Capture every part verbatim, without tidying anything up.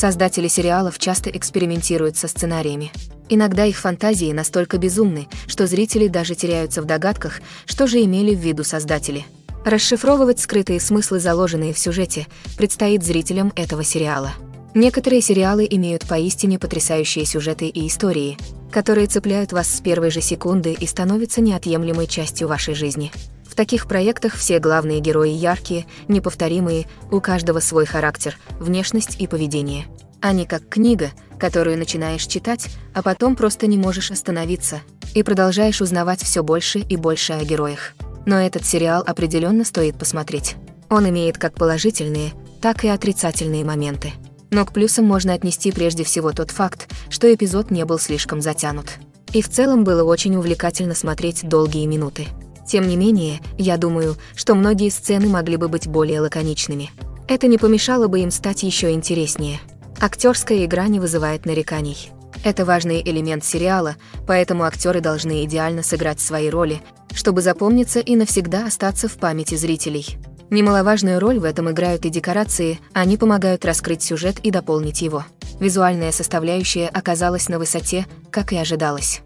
Создатели сериалов часто экспериментируют со сценариями. Иногда их фантазии настолько безумны, что зрители даже теряются в догадках, что же имели в виду создатели. Расшифровывать скрытые смыслы, заложенные в сюжете, предстоит зрителям этого сериала. Некоторые сериалы имеют поистине потрясающие сюжеты и истории, которые цепляют вас с первой же секунды и становятся неотъемлемой частью вашей жизни. В таких проектах все главные герои яркие, неповторимые, у каждого свой характер, внешность и поведение. Они как книга, которую начинаешь читать, а потом просто не можешь остановиться, и продолжаешь узнавать все больше и больше о героях. Но этот сериал определенно стоит посмотреть. Он имеет как положительные, так и отрицательные моменты. Но к плюсам можно отнести прежде всего тот факт, что эпизод не был слишком затянут. И в целом было очень увлекательно смотреть долгие минуты. Тем не менее, я думаю, что многие сцены могли бы быть более лаконичными. Это не помешало бы им стать еще интереснее. Актерская игра не вызывает нареканий. Это важный элемент сериала, поэтому актеры должны идеально сыграть свои роли, чтобы запомниться и навсегда остаться в памяти зрителей. Немаловажную роль в этом играют и декорации, они помогают раскрыть сюжет и дополнить его. Визуальная составляющая оказалась на высоте, как и ожидалось.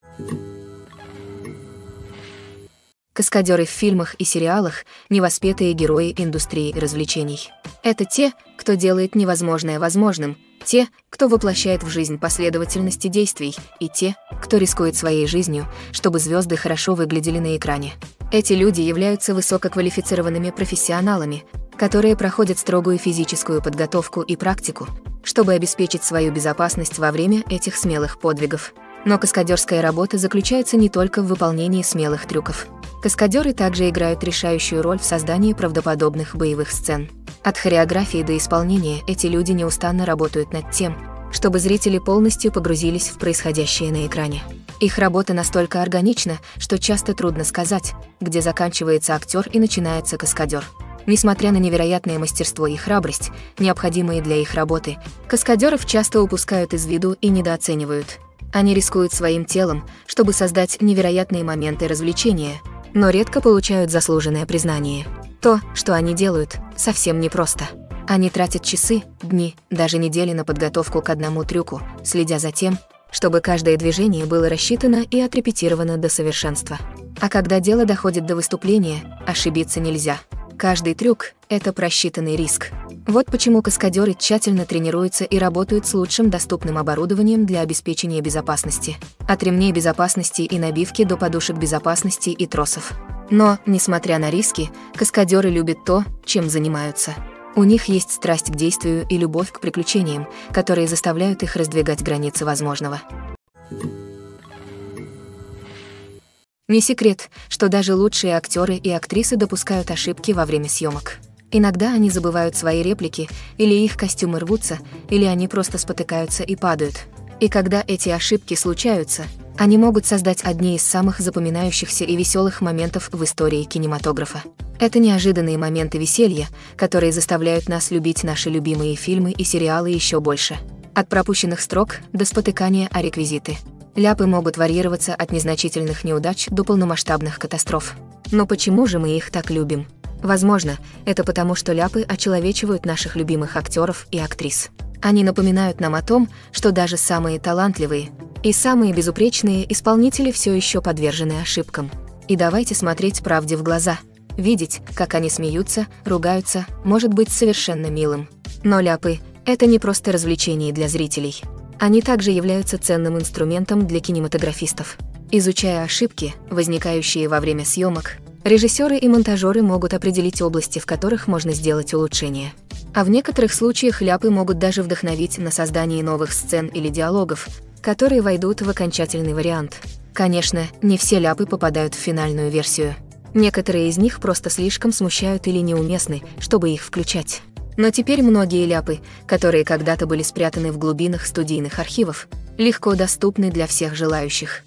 Каскадеры в фильмах и сериалах – невоспетые герои индустрии развлечений. Это те, кто делает невозможное возможным, те, кто воплощает в жизнь последовательности действий, и те, кто рискует своей жизнью, чтобы звезды хорошо выглядели на экране. Эти люди являются высококвалифицированными профессионалами, которые проходят строгую физическую подготовку и практику, чтобы обеспечить свою безопасность во время этих смелых подвигов. Но каскадерская работа заключается не только в выполнении смелых трюков. Каскадеры также играют решающую роль в создании правдоподобных боевых сцен. От хореографии до исполнения эти люди неустанно работают над тем, чтобы зрители полностью погрузились в происходящее на экране. Их работа настолько органична, что часто трудно сказать, где заканчивается актер и начинается каскадер. Несмотря на невероятное мастерство и храбрость, необходимые для их работы, каскадеров часто упускают из виду и недооценивают. Они рискуют своим телом, чтобы создать невероятные моменты развлечения, но редко получают заслуженное признание. То, что они делают, совсем непросто. Они тратят часы, дни, даже недели на подготовку к одному трюку, следя за тем, чтобы каждое движение было рассчитано и отрепетировано до совершенства. А когда дело доходит до выступления, ошибиться нельзя. Каждый трюк – это просчитанный риск. Вот почему каскадеры тщательно тренируются и работают с лучшим доступным оборудованием для обеспечения безопасности. От ремней безопасности и набивки до подушек безопасности и тросов. Но, несмотря на риски, каскадеры любят то, чем занимаются. У них есть страсть к действию и любовь к приключениям, которые заставляют их раздвигать границы возможного. Не секрет, что даже лучшие актеры и актрисы допускают ошибки во время съемок. Иногда они забывают свои реплики, или их костюмы рвутся, или они просто спотыкаются и падают. И когда эти ошибки случаются, они могут создать одни из самых запоминающихся и веселых моментов в истории кинематографа. Это неожиданные моменты веселья, которые заставляют нас любить наши любимые фильмы и сериалы еще больше. От пропущенных строк до спотыкания о реквизиты. Ляпы могут варьироваться от незначительных неудач до полномасштабных катастроф. Но почему же мы их так любим? Возможно, это потому, что ляпы очеловечивают наших любимых актеров и актрис. Они напоминают нам о том, что даже самые талантливые и самые безупречные исполнители все еще подвержены ошибкам. И давайте смотреть правде в глаза. Видеть, как они смеются, ругаются, может быть совершенно милым. Но ляпы – это не просто развлечение для зрителей. Они также являются ценным инструментом для кинематографистов. Изучая ошибки, возникающие во время съемок, режиссеры и монтажеры могут определить области, в которых можно сделать улучшения. А в некоторых случаях ляпы могут даже вдохновить на создание новых сцен или диалогов, которые войдут в окончательный вариант. Конечно, не все ляпы попадают в финальную версию. Некоторые из них просто слишком смущают или неуместны, чтобы их включать. Но теперь многие ляпы, которые когда-то были спрятаны в глубинах студийных архивов, легко доступны для всех желающих.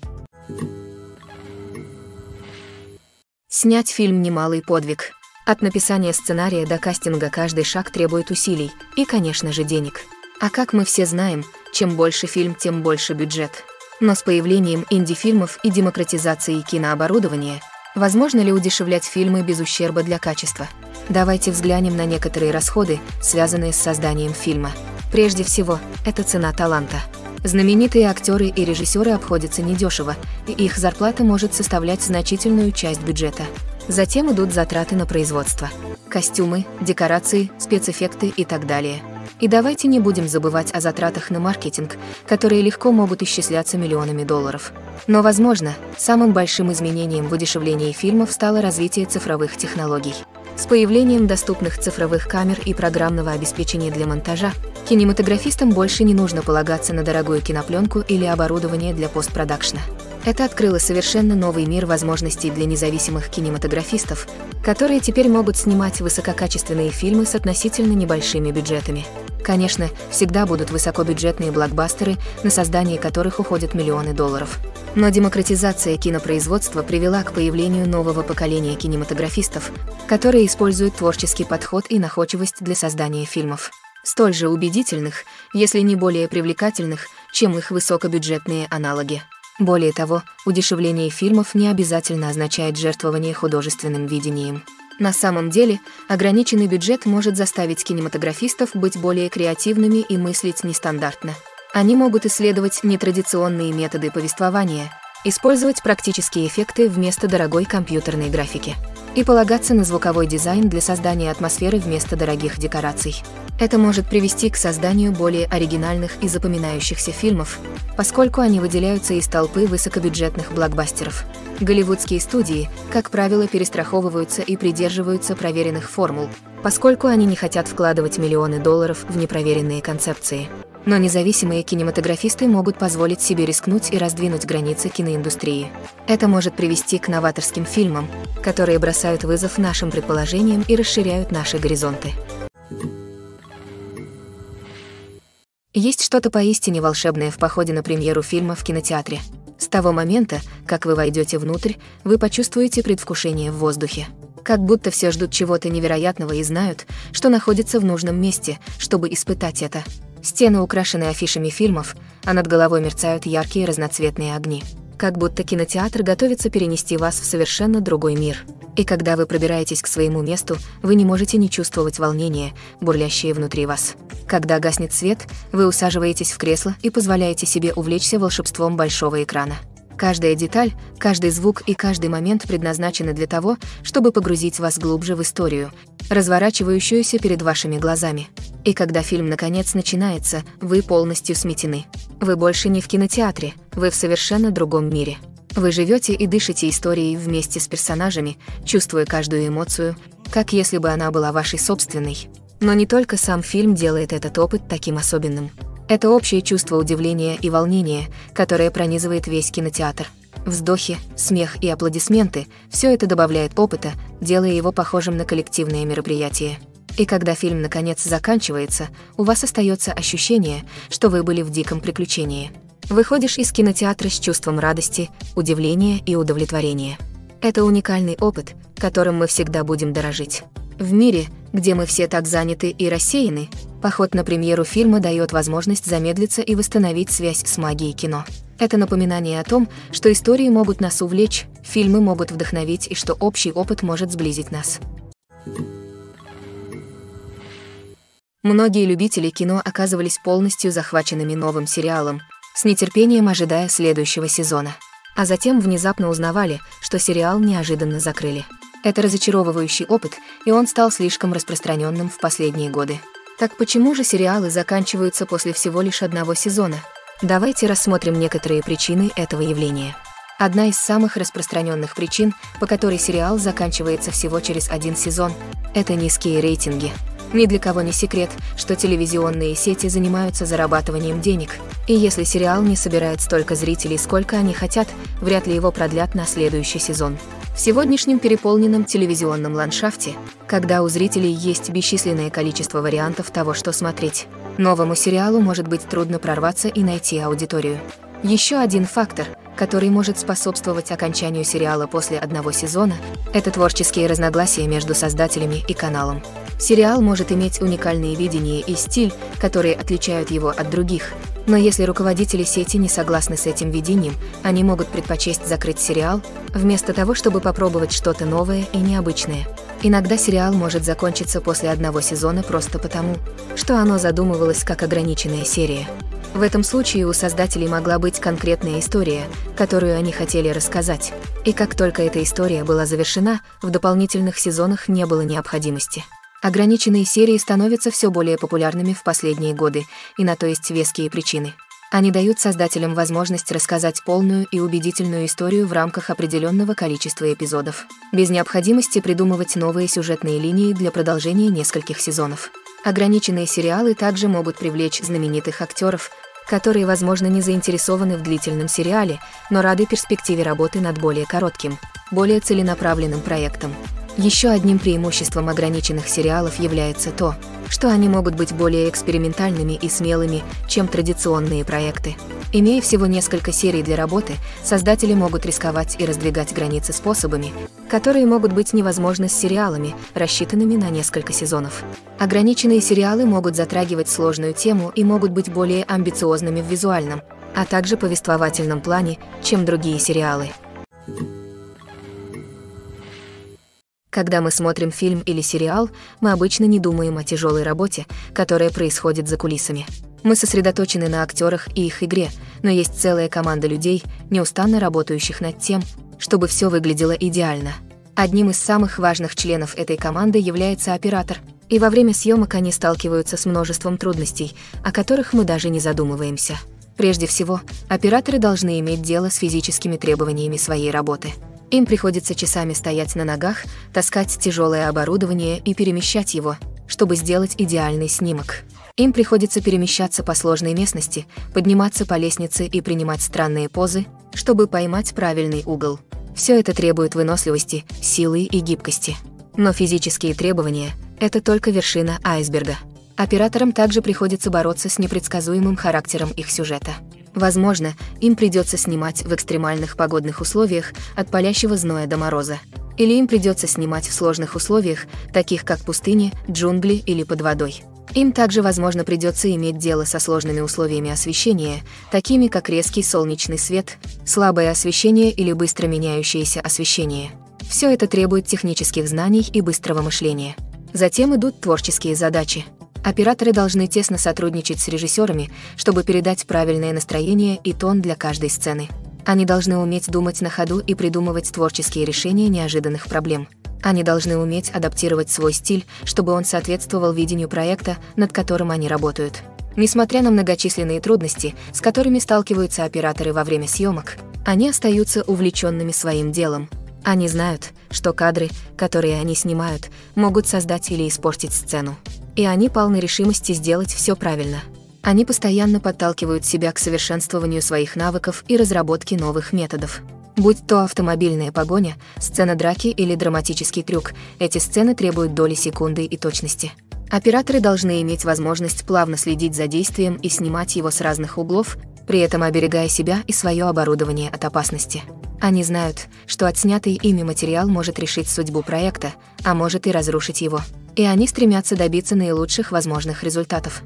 Снять фильм – немалый подвиг. От написания сценария до кастинга каждый шаг требует усилий и, конечно же, денег. А как мы все знаем, чем больше фильм, тем больше бюджет. Но с появлением инди-фильмов и демократизацией кинооборудования, возможно ли удешевлять фильмы без ущерба для качества? Давайте взглянем на некоторые расходы, связанные с созданием фильма. Прежде всего, это цена таланта. Знаменитые актеры и режиссеры обходятся недешево, и их зарплата может составлять значительную часть бюджета. Затем идут затраты на производство. Костюмы, декорации, спецэффекты и так далее. И давайте не будем забывать о затратах на маркетинг, которые легко могут исчисляться миллионами долларов. Но, возможно, самым большим изменением в удешевлении фильмов стало развитие цифровых технологий. С появлением доступных цифровых камер и программного обеспечения для монтажа, кинематографистам больше не нужно полагаться на дорогую кинопленку или оборудование для постпродакшна. Это открыло совершенно новый мир возможностей для независимых кинематографистов, которые теперь могут снимать высококачественные фильмы с относительно небольшими бюджетами. Конечно, всегда будут высокобюджетные блокбастеры, на создание которых уходят миллионы долларов. Но демократизация кинопроизводства привела к появлению нового поколения кинематографистов, которые используют творческий подход и находчивость для создания фильмов, столь же убедительных, если не более привлекательных, чем их высокобюджетные аналоги. Более того, удешевление фильмов не обязательно означает жертвование художественным видением. На самом деле, ограниченный бюджет может заставить кинематографистов быть более креативными и мыслить нестандартно. Они могут исследовать нетрадиционные методы повествования, использовать практические эффекты вместо дорогой компьютерной графики и полагаться на звуковой дизайн для создания атмосферы вместо дорогих декораций. Это может привести к созданию более оригинальных и запоминающихся фильмов, поскольку они выделяются из толпы высокобюджетных блокбастеров. Голливудские студии, как правило, перестраховываются и придерживаются проверенных формул, поскольку они не хотят вкладывать миллионы долларов в непроверенные концепции. Но независимые кинематографисты могут позволить себе рискнуть и раздвинуть границы киноиндустрии. Это может привести к новаторским фильмам, которые бросают вызов нашим предположениям и расширяют наши горизонты. Есть что-то поистине волшебное в походе на премьеру фильма в кинотеатре. С того момента, как вы войдете внутрь, вы почувствуете предвкушение в воздухе. Как будто все ждут чего-то невероятного и знают, что находится в нужном месте, чтобы испытать это. Стены украшены афишами фильмов, а над головой мерцают яркие разноцветные огни. Как будто кинотеатр готовится перенести вас в совершенно другой мир. И когда вы пробираетесь к своему месту, вы не можете не чувствовать волнения, бурлящее внутри вас. Когда гаснет свет, вы усаживаетесь в кресло и позволяете себе увлечься волшебством большого экрана. Каждая деталь, каждый звук и каждый момент предназначены для того, чтобы погрузить вас глубже в историю, разворачивающуюся перед вашими глазами. И когда фильм наконец начинается, вы полностью сметены. Вы больше не в кинотеатре, вы в совершенно другом мире. Вы живете и дышите историей вместе с персонажами, чувствуя каждую эмоцию, как если бы она была вашей собственной. Но не только сам фильм делает этот опыт таким особенным. Это общее чувство удивления и волнения, которое пронизывает весь кинотеатр. Вздохи, смех и аплодисменты – все это добавляет опыта, делая его похожим на коллективное мероприятие. И когда фильм наконец заканчивается, у вас остается ощущение, что вы были в диком приключении. Выходишь из кинотеатра с чувством радости, удивления и удовлетворения. Это уникальный опыт, которым мы всегда будем дорожить. В мире, где мы все так заняты и рассеяны, поход на премьеру фильма дает возможность замедлиться и восстановить связь с магией кино. Это напоминание о том, что истории могут нас увлечь, фильмы могут вдохновить и что общий опыт может сблизить нас. Многие любители кино оказывались полностью захваченными новым сериалом, с нетерпением ожидая следующего сезона. А затем внезапно узнавали, что сериал неожиданно закрыли. Это разочаровывающий опыт, и он стал слишком распространенным в последние годы. Так почему же сериалы заканчиваются после всего лишь одного сезона? Давайте рассмотрим некоторые причины этого явления. Одна из самых распространенных причин, по которой сериал заканчивается всего через один сезон, это низкие рейтинги. Ни для кого не секрет, что телевизионные сети занимаются зарабатыванием денег, и если сериал не собирает столько зрителей, сколько они хотят, вряд ли его продлят на следующий сезон. В сегодняшнем переполненном телевизионном ландшафте, когда у зрителей есть бесчисленное количество вариантов того, что смотреть, новому сериалу может быть трудно прорваться и найти аудиторию. Еще один фактор, который может способствовать окончанию сериала после одного сезона, это творческие разногласия между создателями и каналом. Сериал может иметь уникальные видения и стиль, которые отличают его от других, но если руководители сети не согласны с этим видением, они могут предпочесть закрыть сериал, вместо того, чтобы попробовать что-то новое и необычное. Иногда сериал может закончиться после одного сезона просто потому, что оно задумывалось как ограниченная серия. В этом случае у создателей могла быть конкретная история, которую они хотели рассказать. И как только эта история была завершена, в дополнительных сезонах не было необходимости. Ограниченные серии становятся все более популярными в последние годы, и на то есть веские причины. Они дают создателям возможность рассказать полную и убедительную историю в рамках определенного количества эпизодов, без необходимости придумывать новые сюжетные линии для продолжения нескольких сезонов. Ограниченные сериалы также могут привлечь знаменитых актеров, которые, возможно, не заинтересованы в длительном сериале, но рады перспективе работы над более коротким, более целенаправленным проектом. Еще одним преимуществом ограниченных сериалов является то, что они могут быть более экспериментальными и смелыми, чем традиционные проекты. Имея всего несколько серий для работы, создатели могут рисковать и раздвигать границы способами, которые могут быть невозможны с сериалами, рассчитанными на несколько сезонов. Ограниченные сериалы могут затрагивать сложную тему и могут быть более амбициозными в визуальном, а также повествовательном плане, чем другие сериалы. Когда мы смотрим фильм или сериал, мы обычно не думаем о тяжелой работе, которая происходит за кулисами. Мы сосредоточены на актерах и их игре, но есть целая команда людей, неустанно работающих над тем, чтобы все выглядело идеально. Одним из самых важных членов этой команды является оператор, и во время съемок они сталкиваются с множеством трудностей, о которых мы даже не задумываемся. Прежде всего, операторы должны иметь дело с физическими требованиями своей работы. Им приходится часами стоять на ногах, таскать тяжелое оборудование и перемещать его, чтобы сделать идеальный снимок. Им приходится перемещаться по сложной местности, подниматься по лестнице и принимать странные позы, чтобы поймать правильный угол. Все это требует выносливости, силы и гибкости. Но физические требования – это только вершина айсберга. Операторам также приходится бороться с непредсказуемым характером их сюжета. Возможно, им придется снимать в экстремальных погодных условиях от палящего зноя до мороза. Или им придется снимать в сложных условиях, таких как пустыни, джунгли или под водой. Им также, возможно, придется иметь дело со сложными условиями освещения, такими как резкий солнечный свет, слабое освещение или быстро меняющееся освещение. Все это требует технических знаний и быстрого мышления. Затем идут творческие задачи. Операторы должны тесно сотрудничать с режиссерами, чтобы передать правильное настроение и тон для каждой сцены. Они должны уметь думать на ходу и придумывать творческие решения неожиданных проблем. Они должны уметь адаптировать свой стиль, чтобы он соответствовал видению проекта, над которым они работают. Несмотря на многочисленные трудности, с которыми сталкиваются операторы во время съемок, они остаются увлеченными своим делом. Они знают, что кадры, которые они снимают, могут создать или испортить сцену. И они полны решимости сделать все правильно. Они постоянно подталкивают себя к совершенствованию своих навыков и разработке новых методов. Будь то автомобильная погоня, сцена драки или драматический трюк, эти сцены требуют доли секунды и точности. Операторы должны иметь возможность плавно следить за действием и снимать его с разных углов, при этом оберегая себя и свое оборудование от опасности. Они знают, что отснятый ими материал может решить судьбу проекта, а может и разрушить его. И они стремятся добиться наилучших возможных результатов.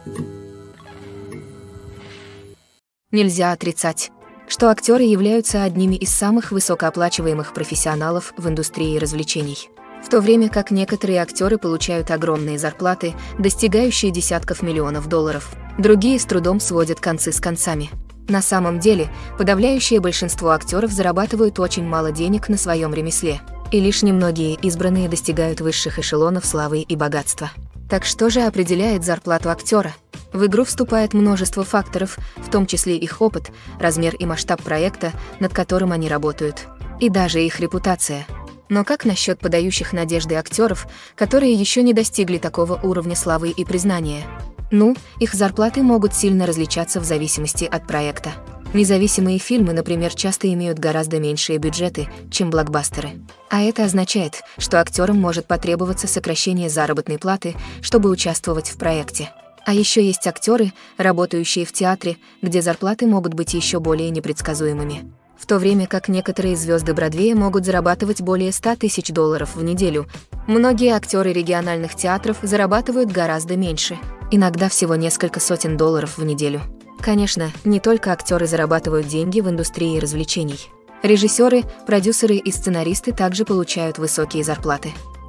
Нельзя отрицать, что актеры являются одними из самых высокооплачиваемых профессионалов в индустрии развлечений. В то время как некоторые актеры получают огромные зарплаты, достигающие десятков миллионов долларов, другие с трудом сводят концы с концами. На самом деле, подавляющее большинство актеров зарабатывают очень мало денег на своем ремесле, и лишь немногие избранные достигают высших эшелонов славы и богатства. Так что же определяет зарплату актера? В игру вступает множество факторов, в том числе их опыт, размер и масштаб проекта, над которым они работают, и даже их репутация. Но как насчет подающих надежды актеров, которые еще не достигли такого уровня славы и признания? Ну, их зарплаты могут сильно различаться в зависимости от проекта. Независимые фильмы, например, часто имеют гораздо меньшие бюджеты, чем блокбастеры. А это означает, что актерам может потребоваться сокращение заработной платы, чтобы участвовать в проекте. А еще есть актеры, работающие в театре, где зарплаты могут быть еще более непредсказуемыми. В то время как некоторые звезды Бродвея могут зарабатывать более ста тысяч долларов в неделю, многие актеры региональных театров зарабатывают гораздо меньше, иногда всего несколько сотен долларов в неделю. Конечно, не только актеры зарабатывают деньги в индустрии развлечений. Режиссеры, продюсеры и сценаристы также получают высокие зарплаты.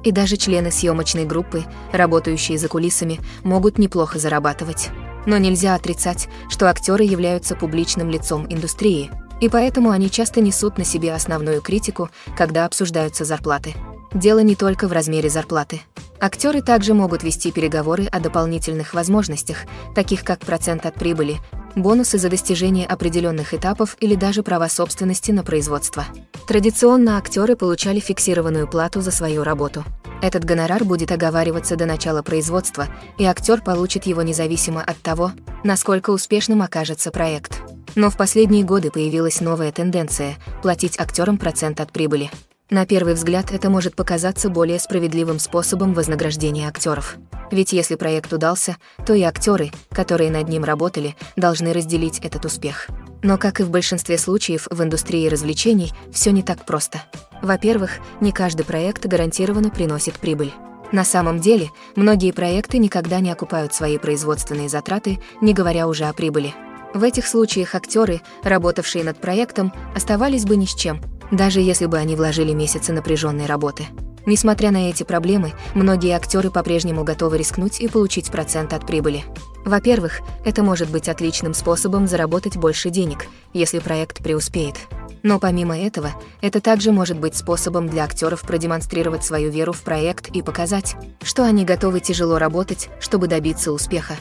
И даже члены съемочной группы, работающие за кулисами, могут неплохо зарабатывать. Но нельзя отрицать, что актеры являются публичным лицом индустрии, и поэтому они часто несут на себе основную критику, когда обсуждаются зарплаты. Дело не только в размере зарплаты. Актеры также могут вести переговоры о дополнительных возможностях, таких как процент от прибыли, бонусы за достижение определенных этапов или даже права собственности на производство. Традиционно актеры получали фиксированную плату за свою работу. Этот гонорар будет оговариваться до начала производства, и актер получит его независимо от того, насколько успешным окажется проект. Но в последние годы появилась новая тенденция – платить актерам процент от прибыли. На первый взгляд это может показаться более справедливым способом вознаграждения актеров. Ведь если проект удался, то и актеры, которые над ним работали, должны разделить этот успех. Но, как и в большинстве случаев в индустрии развлечений, все не так просто. Во-первых, не каждый проект гарантированно приносит прибыль. На самом деле, многие проекты никогда не окупают свои производственные затраты, не говоря уже о прибыли. В этих случаях актеры, работавшие над проектом, оставались бы ни с чем, даже если бы они вложили месяцы напряженной работы. Несмотря на эти проблемы, многие актеры по-прежнему готовы рискнуть и получить процент от прибыли. Во-первых, это может быть отличным способом заработать больше денег, если проект преуспеет. Но помимо этого, это также может быть способом для актеров продемонстрировать свою веру в проект и показать, что они готовы тяжело работать, чтобы добиться успеха.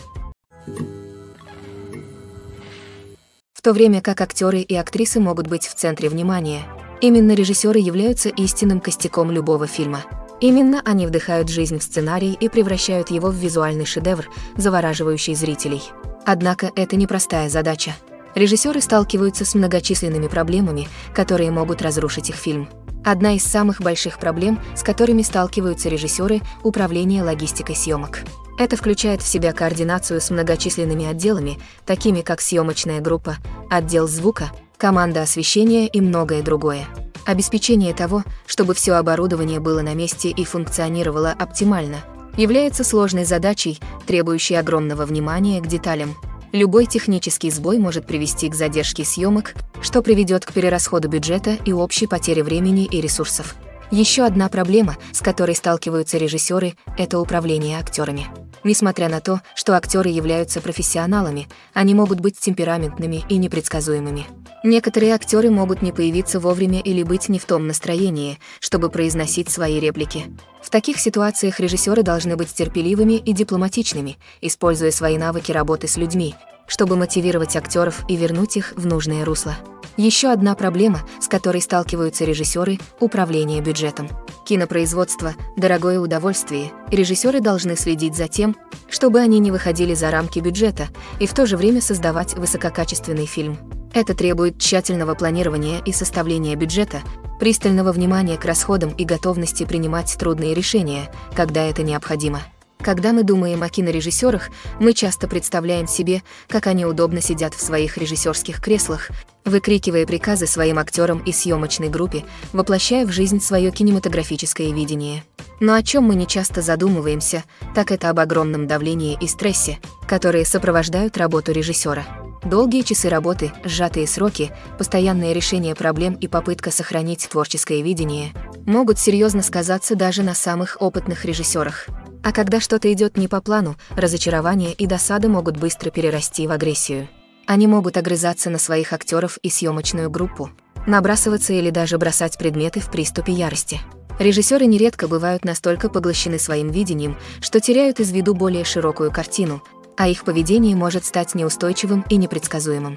В то время как актеры и актрисы могут быть в центре внимания, именно режиссеры являются истинным костяком любого фильма. Именно они вдыхают жизнь в сценарий и превращают его в визуальный шедевр, завораживающий зрителей. Однако это непростая задача. Режиссеры сталкиваются с многочисленными проблемами, которые могут разрушить их фильм. Одна из самых больших проблем, с которыми сталкиваются режиссеры – управление логистикой съемок. Это включает в себя координацию с многочисленными отделами, такими как съемочная группа, отдел звука, команда освещения и многое другое. Обеспечение того, чтобы все оборудование было на месте и функционировало оптимально, является сложной задачей, требующей огромного внимания к деталям. Любой технический сбой может привести к задержке съемок, что приведет к перерасходу бюджета и общей потере времени и ресурсов. Еще одна проблема, с которой сталкиваются режиссеры, это управление актерами. Несмотря на то, что актеры являются профессионалами, они могут быть темпераментными и непредсказуемыми. Некоторые актеры могут не появиться вовремя или быть не в том настроении, чтобы произносить свои реплики. В таких ситуациях режиссеры должны быть терпеливыми и дипломатичными, используя свои навыки работы с людьми, чтобы мотивировать актеров и вернуть их в нужное русло. Еще одна проблема, с которой сталкиваются режиссеры – управление бюджетом. Кинопроизводство – дорогое удовольствие, и режиссеры должны следить за тем, чтобы они не выходили за рамки бюджета и в то же время создавать высококачественный фильм. Это требует тщательного планирования и составления бюджета, пристального внимания к расходам и готовности принимать трудные решения, когда это необходимо. Когда мы думаем о кинорежиссерах, мы часто представляем себе, как они удобно сидят в своих режиссерских креслах, выкрикивая приказы своим актерам и съемочной группе, воплощая в жизнь свое кинематографическое видение. Но о чем мы не часто задумываемся, так это об огромном давлении и стрессе, которые сопровождают работу режиссера. Долгие часы работы, сжатые сроки, постоянное решение проблем и попытка сохранить творческое видение могут серьезно сказаться даже на самых опытных режиссерах. А когда что-то идет не по плану, разочарование и досада могут быстро перерасти в агрессию. Они могут огрызаться на своих актеров и съемочную группу, набрасываться или даже бросать предметы в приступе ярости. Режиссеры нередко бывают настолько поглощены своим видением, что теряют из виду более широкую картину, а их поведение может стать неустойчивым и непредсказуемым.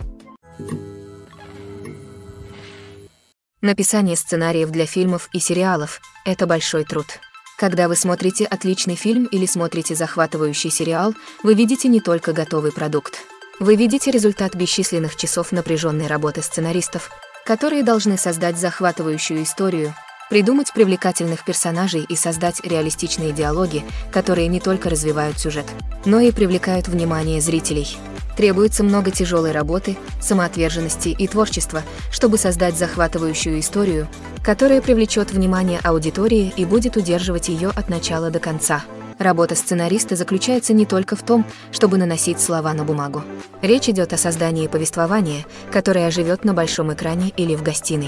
Написание сценариев для фильмов и сериалов – это большой труд. Когда вы смотрите отличный фильм или смотрите захватывающий сериал, вы видите не только готовый продукт. Вы видите результат бесчисленных часов напряженной работы сценаристов, которые должны создать захватывающую историю, придумать привлекательных персонажей и создать реалистичные диалоги, которые не только развивают сюжет, но и привлекают внимание зрителей. Требуется много тяжелой работы, самоотверженности и творчества, чтобы создать захватывающую историю, которая привлечет внимание аудитории и будет удерживать ее от начала до конца. Работа сценариста заключается не только в том, чтобы наносить слова на бумагу. Речь идет о создании повествования, которое оживет на большом экране или в гостиной.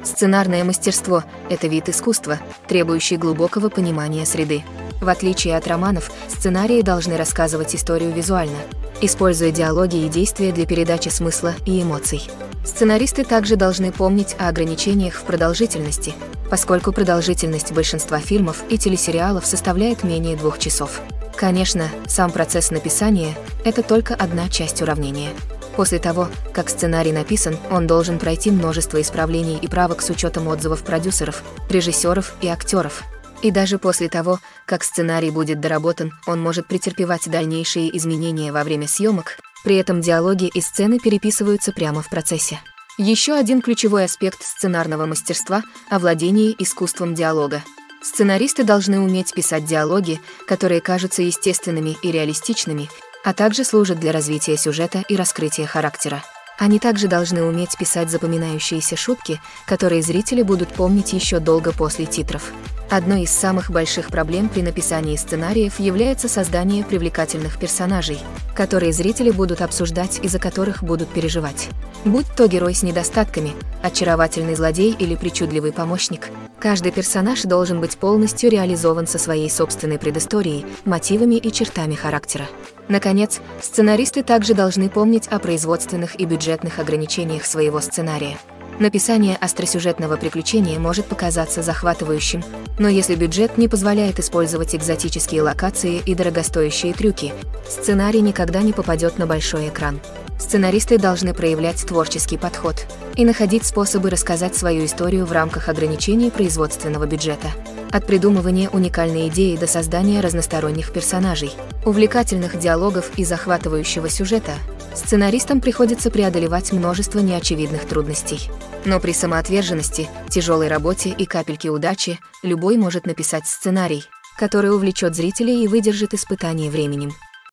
Сценарное мастерство – это вид искусства, требующий глубокого понимания среды. В отличие от романов, сценарии должны рассказывать историю визуально, используя диалоги и действия для передачи смысла и эмоций. Сценаристы также должны помнить о ограничениях в продолжительности, поскольку продолжительность большинства фильмов и телесериалов составляет менее двух часов. Конечно, сам процесс написания – это только одна часть уравнения. После того, как сценарий написан, он должен пройти множество исправлений и правок с учетом отзывов продюсеров, режиссеров и актеров. И даже после того, как сценарий будет доработан, он может претерпевать дальнейшие изменения во время съемок, при этом диалоги и сцены переписываются прямо в процессе. Еще один ключевой аспект сценарного мастерства – овладение искусством диалога. Сценаристы должны уметь писать диалоги, которые кажутся естественными и реалистичными, а также служат для развития сюжета и раскрытия характера. Они также должны уметь писать запоминающиеся шутки, которые зрители будут помнить еще долго после титров. Одной из самых больших проблем при написании сценариев является создание привлекательных персонажей, которые зрители будут обсуждать и за которых будут переживать. Будь то герой с недостатками, очаровательный злодей или причудливый помощник, каждый персонаж должен быть полностью реализован со своей собственной предысторией, мотивами и чертами характера. Наконец, сценаристы также должны помнить о производственных и бюджетных ограничениях своего сценария. Написание остросюжетного приключения может показаться захватывающим, но если бюджет не позволяет использовать экзотические локации и дорогостоящие трюки, сценарий никогда не попадет на большой экран. Сценаристы должны проявлять творческий подход и находить способы рассказать свою историю в рамках ограничений производственного бюджета. От придумывания уникальной идеи до создания разносторонних персонажей, увлекательных диалогов и захватывающего сюжета, сценаристам приходится преодолевать множество неочевидных трудностей. Но при самоотверженности, тяжелой работе и капельке удачи любой может написать сценарий, который увлечет зрителей и выдержит испытание временем.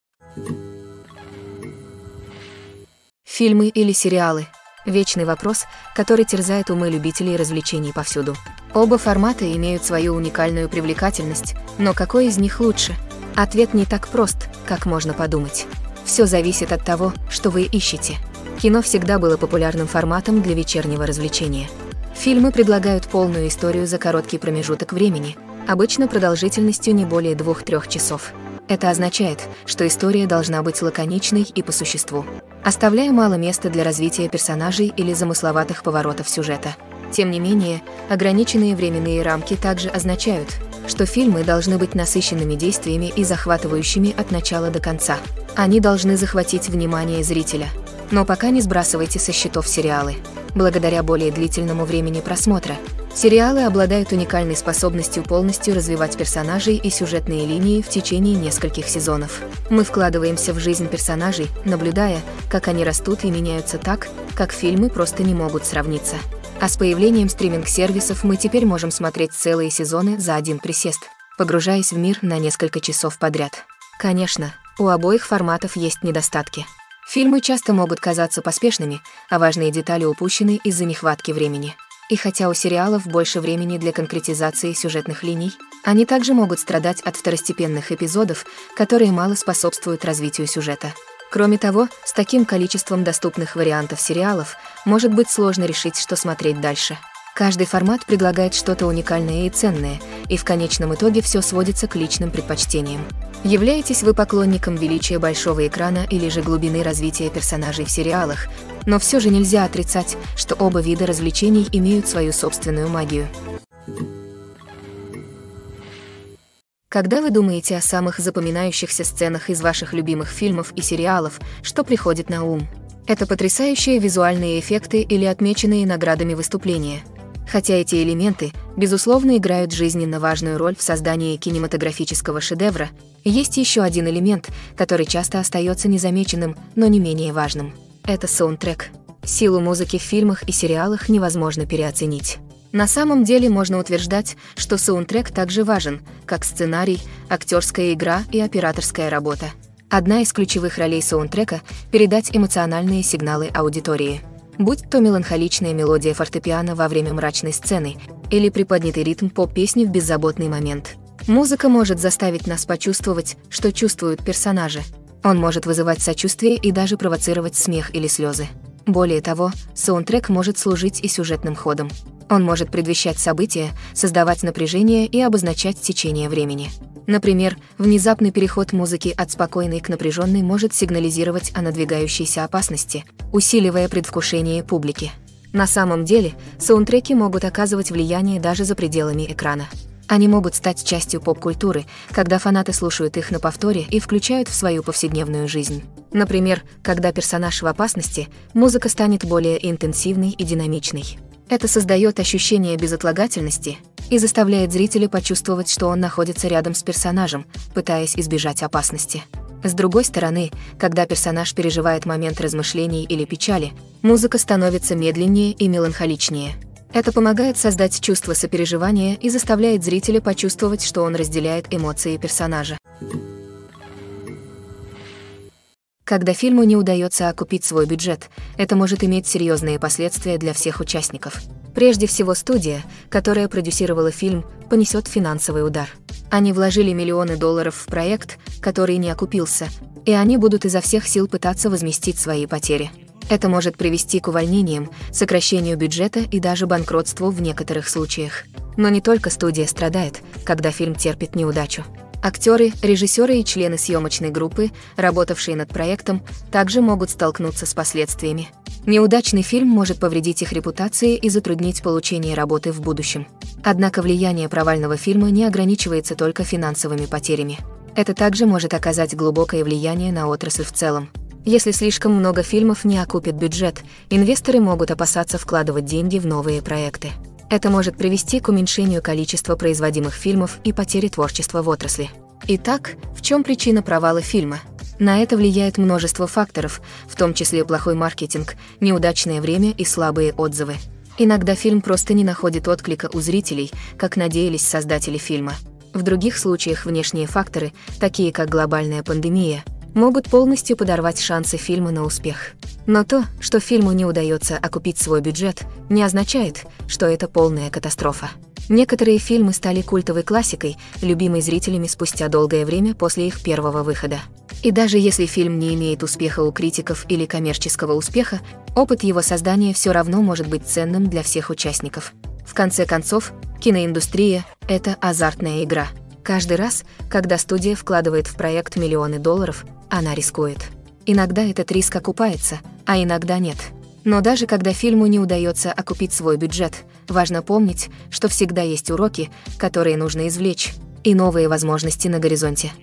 Фильмы или сериалы – вечный вопрос, который терзает умы любителей развлечений повсюду. Оба формата имеют свою уникальную привлекательность, но какой из них лучше? Ответ не так прост, как можно подумать. Все зависит от того, что вы ищете. Кино всегда было популярным форматом для вечернего развлечения. Фильмы предлагают полную историю за короткий промежуток времени, обычно продолжительностью не более двух-трех часов. Это означает, что история должна быть лаконичной и по существу, оставляя мало места для развития персонажей или замысловатых поворотов сюжета. Тем не менее, ограниченные временные рамки также означают, что фильмы должны быть насыщенными действиями и захватывающими от начала до конца. Они должны захватить внимание зрителя. Но пока не сбрасывайте со счетов сериалы. Благодаря более длительному времени просмотра, сериалы обладают уникальной способностью полностью развивать персонажей и сюжетные линии в течение нескольких сезонов. Мы вкладываемся в жизнь персонажей, наблюдая, как они растут и меняются так, как фильмы просто не могут сравниться. А с появлением стриминг-сервисов мы теперь можем смотреть целые сезоны за один присест, погружаясь в мир на несколько часов подряд. Конечно, у обоих форматов есть недостатки. Фильмы часто могут казаться поспешными, а важные детали упущены из-за нехватки времени. И хотя у сериалов больше времени для конкретизации сюжетных линий, они также могут страдать от второстепенных эпизодов, которые мало способствуют развитию сюжета. Кроме того, с таким количеством доступных вариантов сериалов может быть сложно решить, что смотреть дальше. Каждый формат предлагает что-то уникальное и ценное, и в конечном итоге все сводится к личным предпочтениям. Являетесь вы поклонником величия большого экрана или же глубины развития персонажей в сериалах, но все же нельзя отрицать, что оба вида развлечений имеют свою собственную магию. Когда вы думаете о самых запоминающихся сценах из ваших любимых фильмов и сериалов, что приходит на ум? Это потрясающие визуальные эффекты или отмеченные наградами выступления. Хотя эти элементы, безусловно, играют жизненно важную роль в создании кинематографического шедевра, есть еще один элемент, который часто остается незамеченным, но не менее важным. Это саундтрек. Силу музыки в фильмах и сериалах невозможно переоценить. На самом деле можно утверждать, что саундтрек также важен, как сценарий, актерская игра и операторская работа. Одна из ключевых ролей саундтрека – передать эмоциональные сигналы аудитории. Будь то меланхоличная мелодия фортепиано во время мрачной сцены или приподнятый ритм поп-песни в беззаботный момент. Музыка может заставить нас почувствовать, что чувствуют персонажи. Он может вызывать сочувствие и даже провоцировать смех или слезы. Более того, саундтрек может служить и сюжетным ходом. Он может предвещать события, создавать напряжение и обозначать течение времени. Например, внезапный переход музыки от спокойной к напряженной может сигнализировать о надвигающейся опасности, усиливая предвкушение публики. На самом деле, саундтреки могут оказывать влияние даже за пределами экрана. Они могут стать частью поп-культуры, когда фанаты слушают их на повторе и включают в свою повседневную жизнь. Например, когда персонаж в опасности, музыка станет более интенсивной и динамичной. Это создает ощущение безотлагательности и заставляет зрителя почувствовать, что он находится рядом с персонажем, пытаясь избежать опасности. С другой стороны, когда персонаж переживает момент размышлений или печали, музыка становится медленнее и меланхоличнее. Это помогает создать чувство сопереживания и заставляет зрителя почувствовать, что он разделяет эмоции персонажа. Когда фильму не удается окупить свой бюджет, это может иметь серьезные последствия для всех участников. Прежде всего, студия, которая продюсировала фильм, понесет финансовый удар. Они вложили миллионы долларов в проект, который не окупился, и они будут изо всех сил пытаться возместить свои потери. Это может привести к увольнениям, сокращению бюджета и даже банкротству в некоторых случаях. Но не только студия страдает, когда фильм терпит неудачу. Актеры, режиссеры и члены съемочной группы, работавшие над проектом, также могут столкнуться с последствиями. Неудачный фильм может повредить их репутации и затруднить получение работы в будущем. Однако влияние провального фильма не ограничивается только финансовыми потерями. Это также может оказать глубокое влияние на отрасль в целом. Если слишком много фильмов не окупит бюджет, инвесторы могут опасаться вкладывать деньги в новые проекты. Это может привести к уменьшению количества производимых фильмов и потере творчества в отрасли. Итак, в чем причина провала фильма? На это влияет множество факторов, в том числе плохой маркетинг, неудачное время и слабые отзывы. Иногда фильм просто не находит отклика у зрителей, как надеялись создатели фильма. В других случаях внешние факторы, такие как глобальная пандемия, могут полностью подорвать шансы фильма на успех. Но то, что фильму не удается окупить свой бюджет, не означает, что это полная катастрофа. Некоторые фильмы стали культовой классикой, любимой зрителями спустя долгое время после их первого выхода. И даже если фильм не имеет успеха у критиков или коммерческого успеха, опыт его создания все равно может быть ценным для всех участников. В конце концов, киноиндустрия – это азартная игра. Каждый раз, когда студия вкладывает в проект миллионы долларов, она рискует. Иногда этот риск окупается, а иногда нет. Но даже когда фильму не удается окупить свой бюджет, важно помнить, что всегда есть уроки, которые нужно извлечь, и новые возможности на горизонте.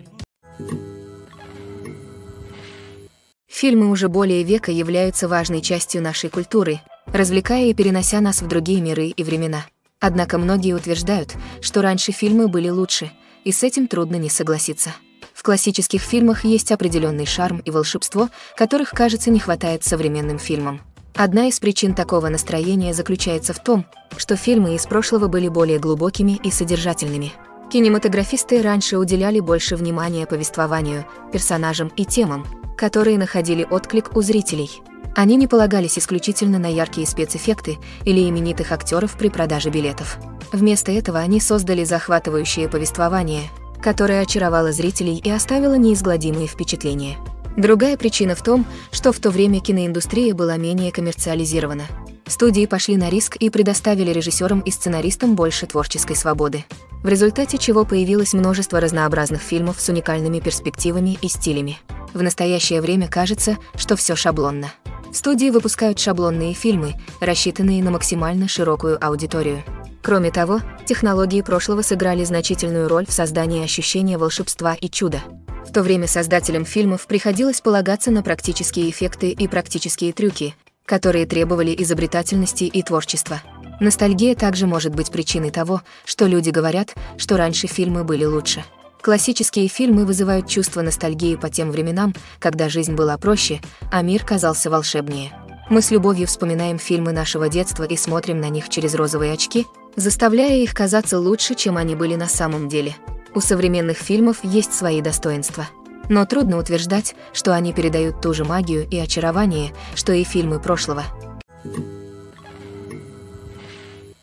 Фильмы уже более века являются важной частью нашей культуры, развлекая и перенося нас в другие миры и времена. Однако многие утверждают, что раньше фильмы были лучше, и с этим трудно не согласиться. В классических фильмах есть определенный шарм и волшебство, которых, кажется, не хватает современным фильмам. Одна из причин такого настроения заключается в том, что фильмы из прошлого были более глубокими и содержательными. Кинематографисты раньше уделяли больше внимания повествованию, персонажам и темам, которые находили отклик у зрителей. Они не полагались исключительно на яркие спецэффекты или именитых актеров при продаже билетов. Вместо этого они создали захватывающее повествование, которое очаровало зрителей и оставило неизгладимые впечатления. Другая причина в том, что в то время киноиндустрия была менее коммерциализирована. Студии пошли на риск и предоставили режиссерам и сценаристам больше творческой свободы, в результате чего появилось множество разнообразных фильмов с уникальными перспективами и стилями. В настоящее время кажется, что все шаблонно. Студии выпускают шаблонные фильмы, рассчитанные на максимально широкую аудиторию. Кроме того, технологии прошлого сыграли значительную роль в создании ощущения волшебства и чуда. В то время создателям фильмов приходилось полагаться на практические эффекты и практические трюки, которые требовали изобретательности и творчества. Ностальгия также может быть причиной того, что люди говорят, что раньше фильмы были лучше. Классические фильмы вызывают чувство ностальгии по тем временам, когда жизнь была проще, а мир казался волшебнее. Мы с любовью вспоминаем фильмы нашего детства и смотрим на них через розовые очки, заставляя их казаться лучше, чем они были на самом деле. У современных фильмов есть свои достоинства. Но трудно утверждать, что они передают ту же магию и очарование, что и фильмы прошлого.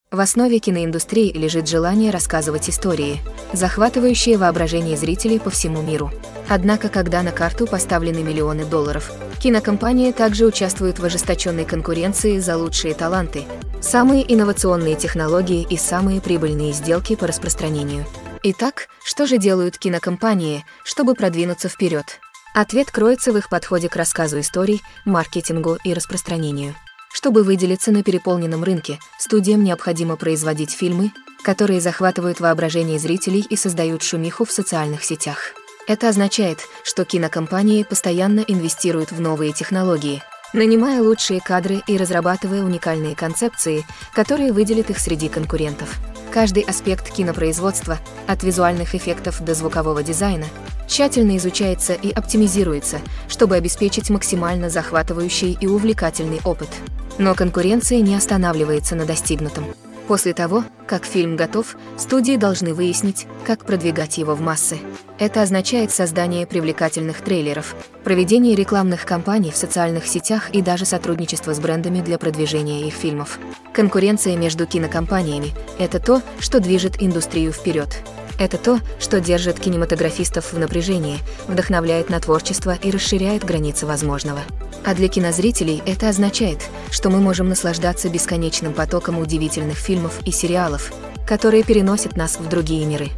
В основе киноиндустрии лежит желание рассказывать истории, захватывающие воображение зрителей по всему миру. Однако, когда на карту поставлены миллионы долларов, кинокомпании также участвуют в ожесточенной конкуренции за лучшие таланты, самые инновационные технологии и самые прибыльные сделки по распространению. Итак, что же делают кинокомпании, чтобы продвинуться вперед? Ответ кроется в их подходе к рассказу историй, маркетингу и распространению. Чтобы выделиться на переполненном рынке, студиям необходимо производить фильмы, которые захватывают воображение зрителей и создают шумиху в социальных сетях. Это означает, что кинокомпании постоянно инвестируют в новые технологии, нанимая лучшие кадры и разрабатывая уникальные концепции, которые выделят их среди конкурентов. Каждый аспект кинопроизводства, от визуальных эффектов до звукового дизайна, тщательно изучается и оптимизируется, чтобы обеспечить максимально захватывающий и увлекательный опыт. Но конкуренция не останавливается на достигнутом. После того, как фильм готов, студии должны выяснить, как продвигать его в массы. Это означает создание привлекательных трейлеров, проведение рекламных кампаний в социальных сетях и даже сотрудничество с брендами для продвижения их фильмов. Конкуренция между кинокомпаниями – это то, что движет индустрию вперед. Это то, что держит кинематографистов в напряжении, вдохновляет на творчество и расширяет границы возможного. А для кинозрителей это означает, что мы можем наслаждаться бесконечным потоком удивительных фильмов и сериалов, которые переносят нас в другие миры.